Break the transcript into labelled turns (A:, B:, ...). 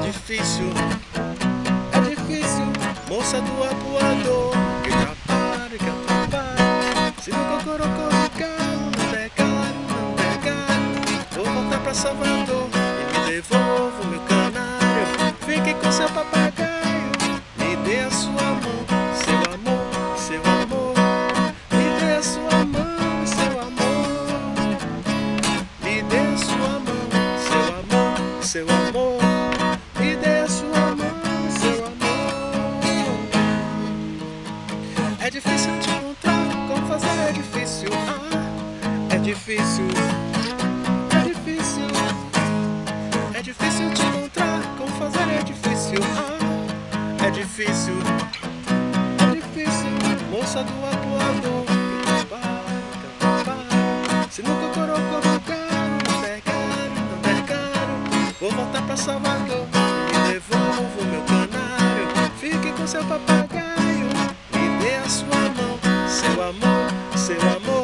A: difícil, moça do apuador, que atrapalha, se no cocorocó de carro não der caro, vou voltar pra Salvador e me devolva o meu canário. Fique com seu papagaio, me dê a sua mão, seu amor, seu amor. Me dê a sua mão, seu amor. Me dê a sua mão, seu amor, seu amor. Me dê a sua mão, seu amor. É difícil te encontrar, como fazer é difícil. É difícil. É difícil te encontrar, como fazer é difícil. É difícil. Moça do apuador, se no cocorocó do carro não der caro, vou voltar pra Salvador e me devolvo o meu canário. Fique com seu papagaio, me dê a sua mão, seu amor, seu amor.